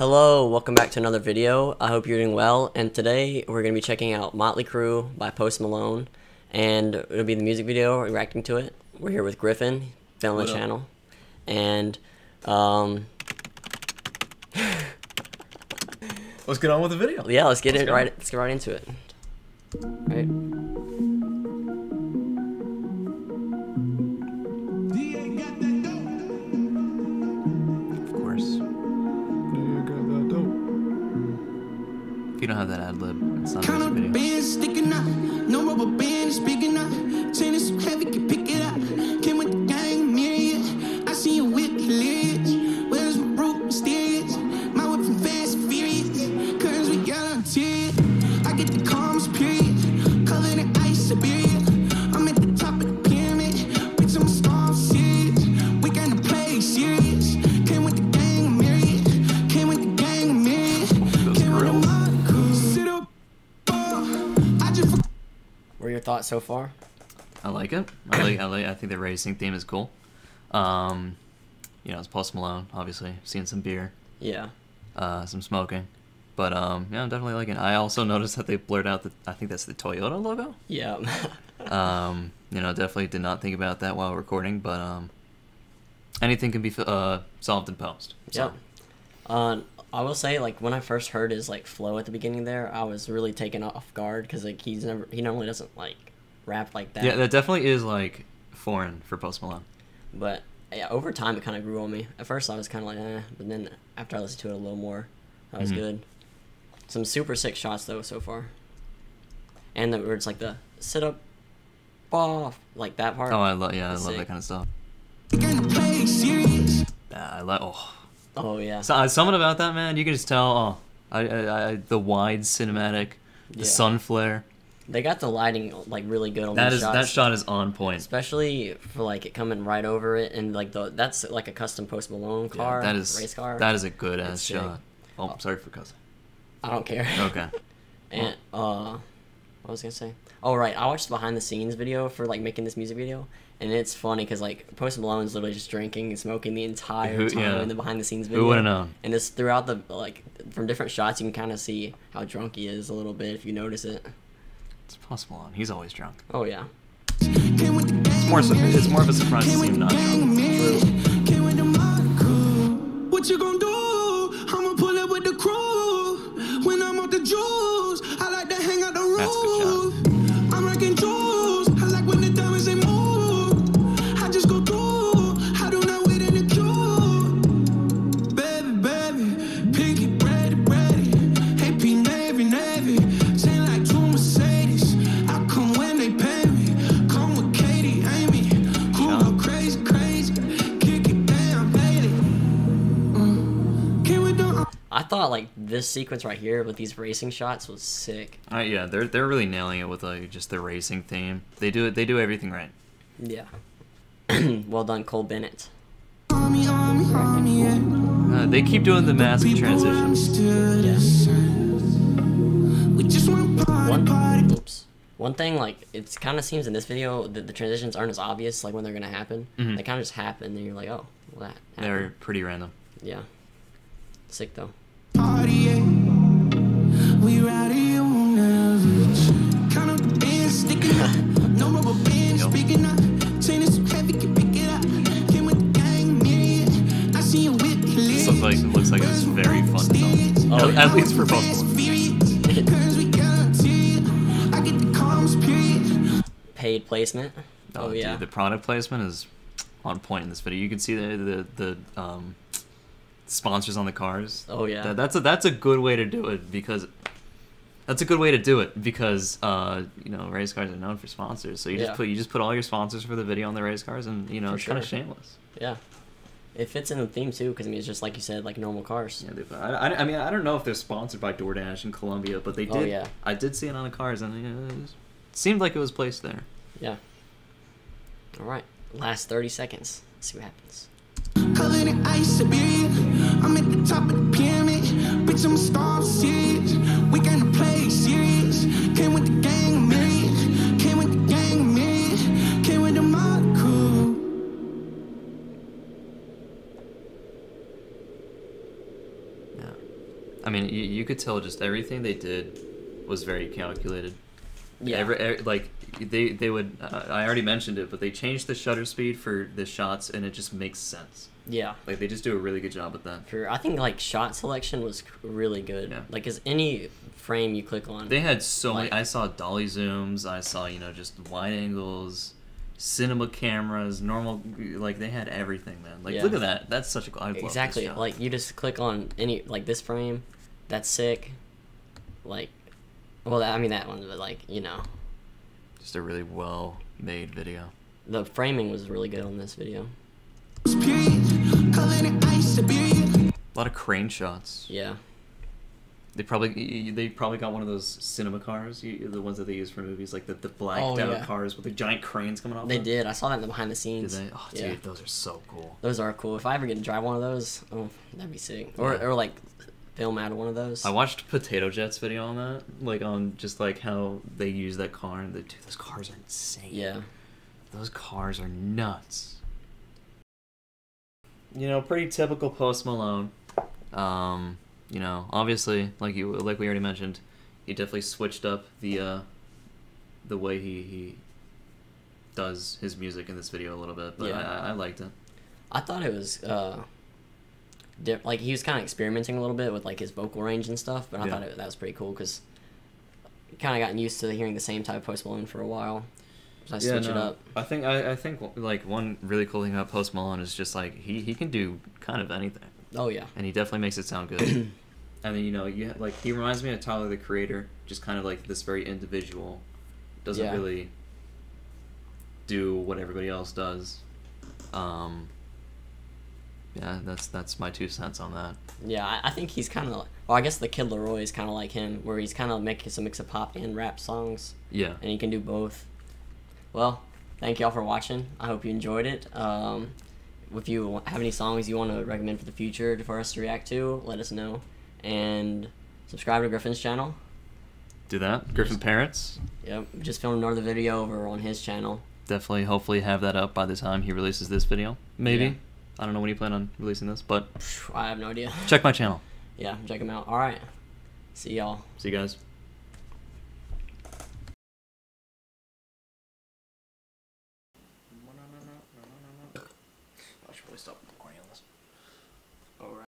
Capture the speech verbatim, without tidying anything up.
Hello, welcome back to another video. I hope you're doing well, and today we're going to be checking out Motley Crew by Post Malone, and it'll be the music video, reacting to it. We're here with Griffin, been on the channel, and um... let's get on with the video. Yeah, let's get let's in right. Let's get right into it. Right. If you don't have that ad lib, it's not a music video. Band sticking out, no rubber band speaking out. Chain is so heavy, can pick it up. Came with the gang, myriad. I see you with hilarious. Where's my root mysterious? My whip from fast and furious. Curves we got on tears. I get the calmest period. Covered in ice, Siberia. I'm at the top of the pyramid. Bitch, I'm a star, I'm serious. We gonna play serious. Came with the gang, myriad. Came with the gang, myriad. Came with the What are your thoughts so far? I like it. I like. I like. I think the racing theme is cool. Um, you know, it's Post Malone, obviously. Seeing some beer. Yeah. Uh, some smoking, but um, yeah, I'm definitely liking it. I also noticed that they blurred out the. I think that's the Toyota logo. Yeah. um, you know, definitely did not think about that while recording, but um, anything can be uh solved in post. So. Yeah. Uh, I will say, like, when I first heard his like flow at the beginning there, I was really taken off guard because like he's never he normally doesn't like rap like that. Yeah, that definitely is like foreign for Post Malone. But yeah, over time it kind of grew on me. At first I was kind of like, eh, but then after I listened to it a little more, that was mm-hmm. good. Some super sick shots though so far, and the where it's like the sit up, off, like that part. Oh, I love yeah, I love sick. that kind of stuff. Yeah, I like oh. Oh yeah. So, uh, something about that, man. You can just tell. Oh, I, I, I the wide cinematic, the yeah. sun flare. They got the lighting like really good on that these is shots. That shot is on point, especially for like it coming right over it, and like the that's like a custom Post Malone car. Yeah, that is race car. That is a good ass shot. Oh, oh, sorry for cussing. I don't care. Okay. And uh, what was I gonna say? Oh right, I watched the behind the scenes video for like making this music video. And it's funny because like Post Malone's literally just drinking and smoking the entire Who, time yeah. in the behind the scenes video. Who would have known? And it's throughout the like from different shots you can kind of see how drunk he is a little bit if you notice it. It's Post Malone. He's always drunk. Oh yeah. It's more it's more of a surprise to see him not drunk. True. What you gonna do? I'ma pull up with the crew. When I'm on the juice, I like to hang out the roof. That's a good shot. I'm rocking jewels. I like when the diamonds they move. Just go through. I do not wait in the queue. Baby, baby, pinky, ready, ready. A P Navy, Navy. Sing like two Mercedes. I come when they pay me. Come with Katie, Amy. Cool, go crazy, crazy. Kick it down, baby. Mm. Can we do? I thought like this sequence right here with these racing shots was sick. Uh, yeah, they're they're really nailing it with like just the racing theme. They do it. They do everything right. Yeah. Well done, Cole Bennett. Uh, they keep doing the massive transitions. Yes. One, oops. One thing, like, it kind of seems in this video that the transitions aren't as obvious, like, when they're going to happen. Mm-hmm. They kind of just happen, and you're like, oh, well, that happened. They're pretty random. Yeah. Sick, though. This looks like, it looks like it's very fun to film. Oh, at, yeah. at least for both. Paid placement. Oh, Oh, yeah. Dude, the product placement is on point in this video. You can see the the, the um, sponsors on the cars. Oh, yeah. That, that's a that's a good way to do it because that's a good way to do it because uh, you know race cars are known for sponsors. So you Yeah. just put you just put all your sponsors for the video on the race cars, and you know For it's sure. kind of shameless. Yeah. It fits in the theme, too, because, I mean, it's just like you said, like normal cars. Yeah, they, I, I, I mean I don't know if they're sponsored by DoorDash in Colombia, but they did. Oh, yeah. I did see it on the cars, and you know, it, was, it seemed like it was placed there. Yeah. All right. Last thirty seconds. Let's see what happens. Covered in ice, Siberia. I'm at the top of the pyramid. Bitch, I'm a star, I'm serious. We gonna play serious. Came with the gang, myriad. Came with the gang, myriad. Came with the Motley Crew. I mean, you, you could tell just everything they did was very calculated. Yeah. Every, every, like they they would. Uh, I already mentioned it, but they changed the shutter speed for the shots, and it just makes sense. Yeah. Like they just do a really good job with that. For I think like shot selection was really good. Yeah. Like, is any frame you click on. They had so like, many. I saw dolly zooms. I saw you know just wide angles, cinema cameras, normal. Like they had everything, man. Like Yeah. look at that. That's such a. I love exactly. this shot. Like you just click on any like this frame, that's sick. Like, well, I mean that one, but like you know, just a really well made video. the framing was really good on this video. A A lot of crane shots. Yeah. They probably they probably got one of those cinema cars, you, the ones that they use for movies, like the, the blacked Oh, out yeah. cars with the giant cranes coming off. They them. did. I saw that in the behind the Did scenes. they? Oh, dude, Yeah. those are so cool. Those are cool. If I ever get to drive one of those, oh, that'd be sick. Or Yeah. or like film out of one of those. I watched Potato Jet's video on that, like on just like how they use that car, and the, dude, those cars are insane. Yeah. Those cars are nuts. You know, pretty typical Post Malone. Um, you know, obviously, like you, like we already mentioned, he definitely switched up the, uh, the way he, he does his music in this video a little bit, but Yeah. I, I liked it. I thought it was uh, diff- like he was kind of experimenting a little bit with like his vocal range and stuff, but I Yeah. thought it, that was pretty cool because kind of gotten used to hearing the same type of Post Malone for a while. So I switch it up. I think I, I think like one really cool thing about Post Malone is just like he, he can do kind of anything, Oh yeah. and he definitely makes it sound good. And then you know you like he reminds me of Tyler the Creator, just kind of like this very individual, doesn't Yeah. really do what everybody else does. Um, yeah, that's that's my two cents on that. Yeah, I, I think he's kind of. Well, I guess the Kid Laroi is kind of like him, where he's kind of making some mix of pop and rap songs, Yeah. and he can do both. Well, thank y'all for watching. I hope you enjoyed it. Um, if you have any songs you want to recommend for the future for us to react to, let us know. And subscribe to Griffin's channel. Do that. Griffin Parents. Yep, just filmed another video over on his channel. Definitely, hopefully have that up by the time he releases this video. Maybe. Yeah. I don't know when you plan on releasing this, but I have no idea. check my channel. Yeah, check him out. All right. See y'all. See you guys.